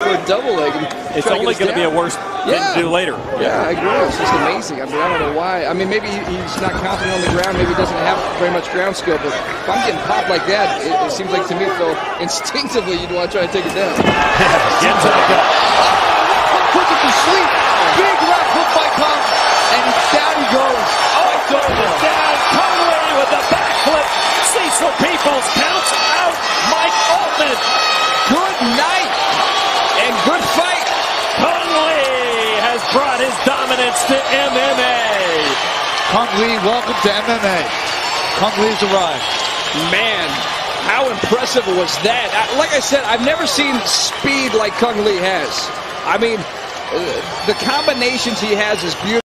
for a double leg. It's only going to be a worse thing to do later. Yeah, I agree. It's just amazing. I mean, I don't know why. I mean, maybe he's not confident on the ground. Maybe he doesn't have very much ground skill. But if I'm getting popped like that, it seems like to me, Phil, instinctively you'd want to try to take it down. Get to the gut. Puts it to sleep. Big left hook by Cung. And down he goes. Down. Cung with the backflip. Cecil Peoples counts out Mike Altman. Good night and good fight. Cung has brought his dominance to MMA. Cung welcome to MMA. Cung has arrived. Man, how impressive was that? Like I said, I've never seen speed like Cung has. I mean, the combinations he has is beautiful.